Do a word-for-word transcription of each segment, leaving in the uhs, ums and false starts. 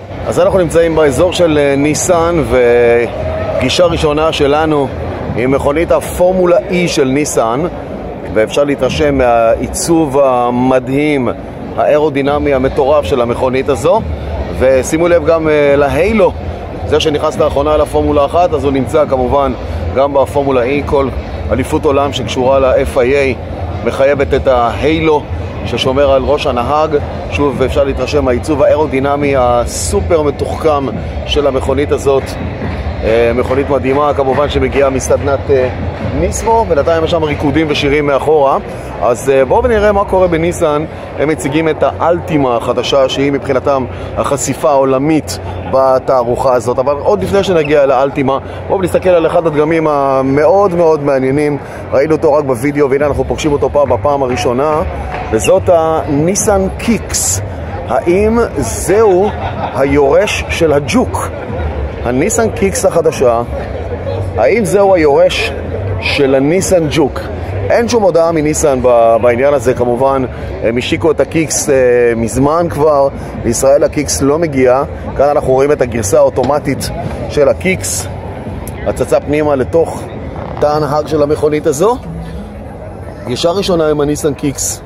אז אנחנו נמצאים באזור של ניסן, ופגישה ראשונה שלנו עם מכונית הפורמולה E של ניסן, ואפשר להתרשם מהעיצוב המדהים, האירודינמי המטורף של המכונית הזו. ושימו לב גם להיילו, זה שנכנס לאחרונה לפורמולה אחת, אז הוא נמצא כמובן גם בפורמולה E. כל אליפות עולם שקשורה ל-F I A מחייבת את ההיילו ששומר על ראש הנהג. שוב, אפשר להתרשם מהעיצוב האירודינמי הסופר מתוחכם של המכונית הזאת. מכונית מדהימה, כמובן שמגיעה מסדנת ניסמו, בינתיים יש שם ריקודים ושירים מאחורה. אז בואו ונראה מה קורה בניסן. הם מציגים את האלטימה החדשה, שהיא מבחינתם החשיפה העולמית בתערוכה הזאת. אבל עוד לפני שנגיע לאלטימה, בואו נסתכל על אחד הדגמים המאוד מאוד מעניינים. ראינו אותו רק בווידאו, והנה אנחנו פוגשים אותו פעם בפעם הראשונה, וזאת הניסן קיקס. האם זהו היורש של הג'וק? הניסן קיקס החדשה, האם זהו היורש של הניסן ג'וק? אין שום הודעה מניסן בעניין הזה, כמובן. הם השיקו את הקיקס מזמן כבר, בישראל הקיקס לא מגיע. כאן אנחנו רואים את הגרסה האוטומטית של הקיקס, הצצה פנימה לתוך תא הנהג של המכונית הזו. פגישה ראשונה עם הניסן קיקס,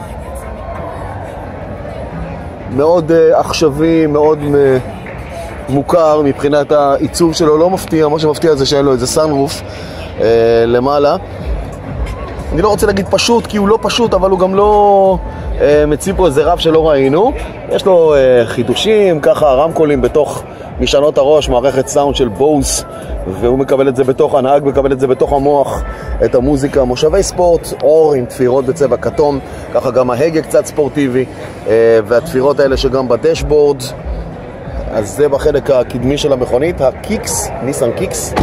מאוד עכשווי, מאוד מוכר מבחינת העיצוב שלו. לא מפתיע, מה שמפתיע זה שאין לו איזה סאנרוף אה, למעלה. אני לא רוצה להגיד פשוט, כי הוא לא פשוט, אבל הוא גם לא אה, מציב פה איזה רב שלא ראינו. יש לו אה, חידושים, ככה רמקולים בתוך משענות הראש, מערכת סאונד של בוס, והוא מקבל את זה בתוך, הנהג מקבל את זה בתוך המוח, את המוזיקה. מושבי ספורט, אור עם תפירות בצבע כתום, ככה גם ההגה קצת ספורטיבי, אה, והתפירות האלה שגם בדשבורד. אז זה בחלק הקדמי של המכונית, הקיקס, ניסן קיקס.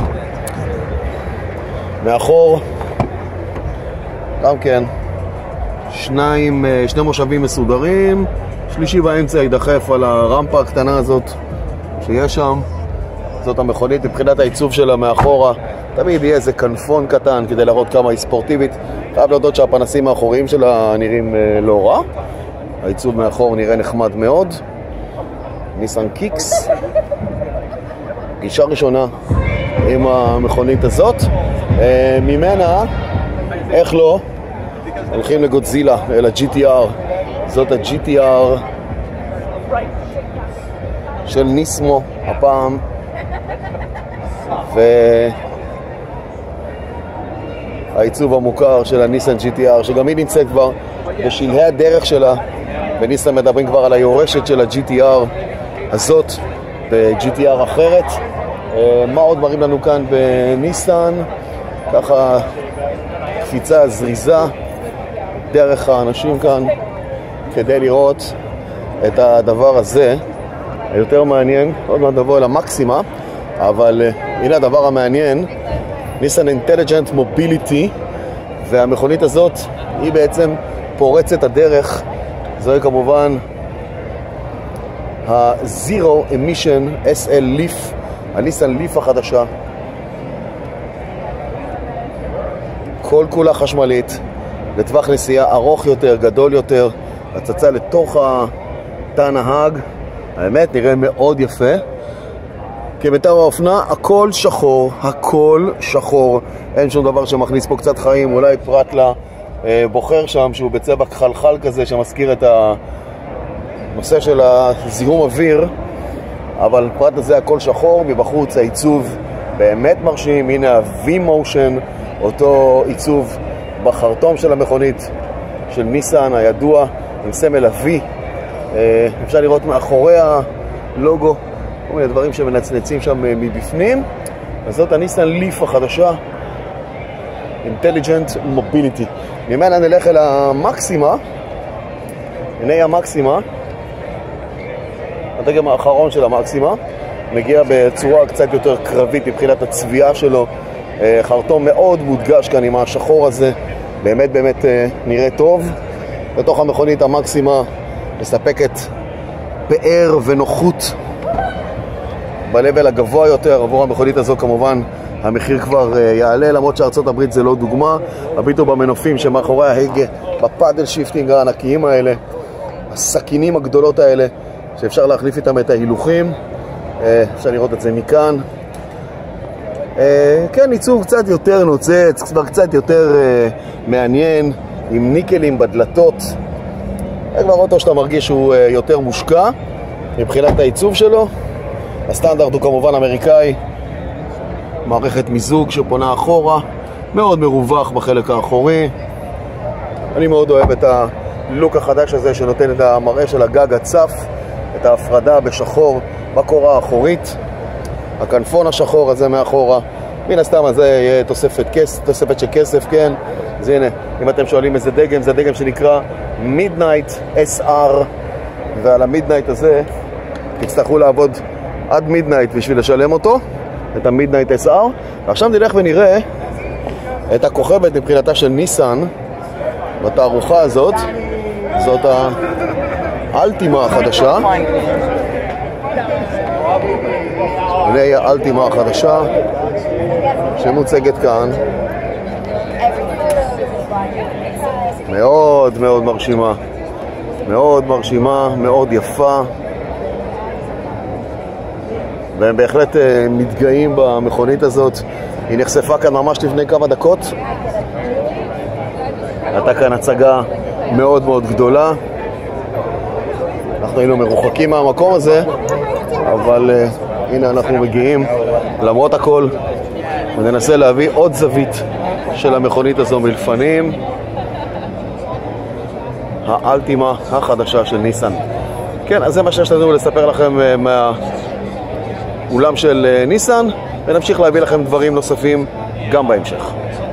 מאחור גם כן שניים, שני מושבים מסודרים, שלישי באמצע יידחף על הרמפה הקטנה הזאת שיש שם. זאת המכונית. מבחינת העיצוב שלה מאחורה תמיד יהיה איזה כנפון קטן כדי להראות כמה היא ספורטיבית. חייב להודות שהפנסים האחוריים שלה נראים לא רע, העיצוב מאחור נראה נחמד מאוד. ניסן קיקס, פגישה ראשונה עם המכונית הזאת. ממנה, איך לא, הולכים לגודזילה, אל ה-G T R. זאת ה-G T R של ניסמו הפעם, והעיצוב המוכר של הניסן G T R, שגם היא נמצאת כבר בשלהי הדרך שלה. בניסן מדברים כבר על היורשת של ה-G T R הזאת ב-G T R אחרת. מה עוד מראים לנו כאן בניסן? ככה קפיצה זריזה דרך האנשים כאן כדי לראות את הדבר הזה היותר מעניין. עוד מעט נבוא אל המקסימה, אבל הנה הדבר המעניין, ניסן אינטליג'נט מוביליטי, והמכונית הזאת היא בעצם פורצת הדרך. זוהי כמובן ה-Zero Emission S L Leaf, הניסן ליף החדשה. כל כולה חשמלית, לטווח נסיעה ארוך יותר, גדול יותר, הצצה לתוך תא הנהג. האמת נראה מאוד יפה. כמיטב האופנה, הכל שחור, הכל שחור, אין שום דבר שמכניס פה קצת חיים, אולי פרט לבוחר שם שהוא בצבע חלחל כזה שמזכיר את הנושא של הזיהום אוויר, אבל פרט לזה הכל שחור. מבחוץ העיצוב באמת מרשים. הנה ה-V-Motion, אותו עיצוב בחרטום של המכונית של ניסן הידוע עם סמל ה-V. אפשר לראות מאחורי הלוגו כל מיני דברים שמנצנצים שם מבפנים. אז זאת הניסן ליף החדשה, Intelligent Mobility. ממנה נלך אל המקסימה. הנה המקסימה, הדגם האחרון של המקסימה, מגיע בצורה קצת יותר קרבית מבחינת הצביעה שלו. חרטום מאוד מודגש כאן עם השחור הזה, באמת באמת נראה טוב. בתוך המכונית המקסימה מספקת פאר ונוחות בלבל הגבוה יותר. עבור המכונית הזו כמובן המחיר כבר יעלה, למרות שארצות הברית זה לא דוגמה. הביטו במנופים שמאחורי ההגה, בפאדל שיפטינג הענקיים האלה, הסכינים הגדולות האלה שאפשר להחליף איתם את ההילוכים. אפשר לראות את זה מכאן. כן, עיצוב קצת יותר נוצץ, כבר קצת יותר מעניין, עם ניקלים בדלתות. זה כבר אוטו שאתה מרגיש שהוא יותר מושקע מבחינת העיצוב שלו. הסטנדרט הוא כמובן אמריקאי, מערכת מיזוג שפונה אחורה, מאוד מרווח בחלק האחורי. אני מאוד אוהב את הלוק החדש הזה שנותן את המראה של הגג הצף, את ההפרדה בשחור בקורה האחורית, הכנפון השחור הזה מאחורה. מן הסתם הזה יהיה תוספת, כס, תוספת של כסף, כן? אז הנה, אם אתם שואלים איזה דגם, זה דגם שנקרא Midnight אס אר, ועל ה-Midnight הזה תצטרכו לעבוד עד Midnight בשביל לשלם אותו, את ה-Midnight אס אר. ועכשיו נלך ונראה את הכוכבת מבחינתה של ניסן בתערוכה הזאת. זאת האלטימה החדשה. הנה היא האלטימה החדשה שמוצגת כאן. מאוד מאוד מרשימה, מאוד מרשימה, מאוד יפה, והם בהחלט מתגאים במכונית הזאת. היא נחשפה כאן ממש לפני כמה דקות. הייתה כאן הצגה מאוד מאוד גדולה. אנחנו היינו מרוחקים מהמקום הזה, אבל uh, הנה אנחנו מגיעים למרות הכל, וננסה להביא עוד זווית של המכונית הזו מלפנים. האלטימה החדשה של ניסן. כן, אז זה מה שיש לנו לספר לכם uh, מהאולם של uh, ניסן, ונמשיך להביא לכם דברים נוספים גם בהמשך.